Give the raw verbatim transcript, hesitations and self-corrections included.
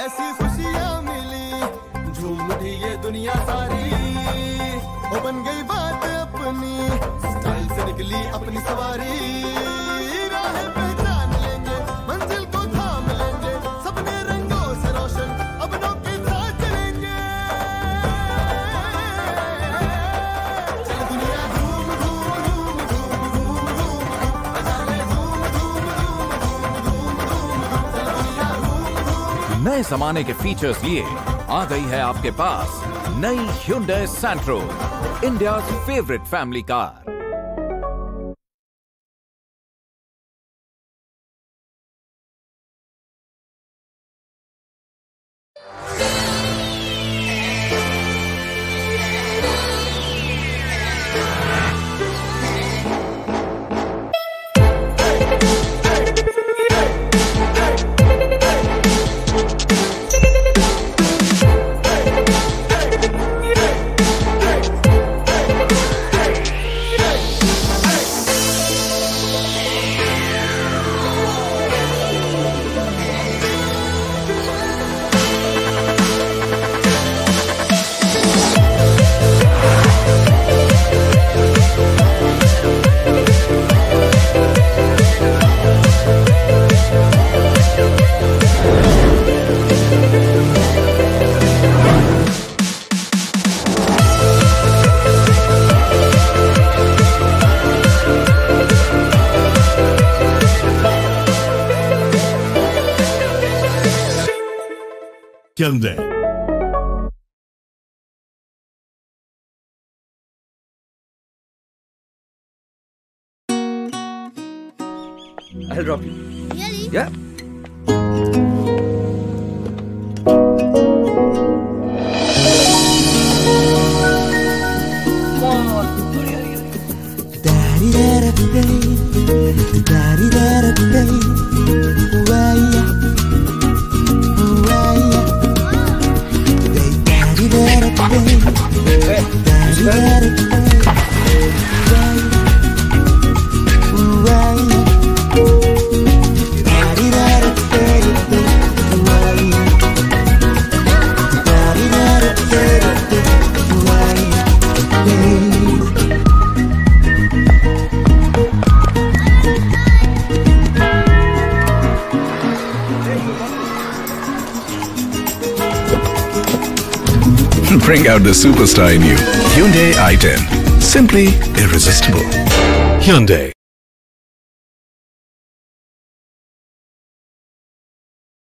ऐसी खुशियां मिली, झूम उठी ये दुनिया सारी, वो बन गई बात अपनी, स्टाइल से निकली अपनी सवारी, राह पहचान लेंगे, मंजिल को थाम लेंगे, सपने रंगों से रोशन अपनों के साथ चलेंगे, चल दुनिया धूम धूम धूम धूम धूम धूम, बजाने धूम धूम धूम धूम धूम धूम, चल दुनिया धूम धूम। नए जमाने के फीचर्स लिए आ गई है आपके पास नई Hyundai Santro, India's favourite family car. Hyundai. I'll drop you. Really? Yeah. Bring out the superstar in you. Hyundai i ten. Simply irresistible. Hyundai.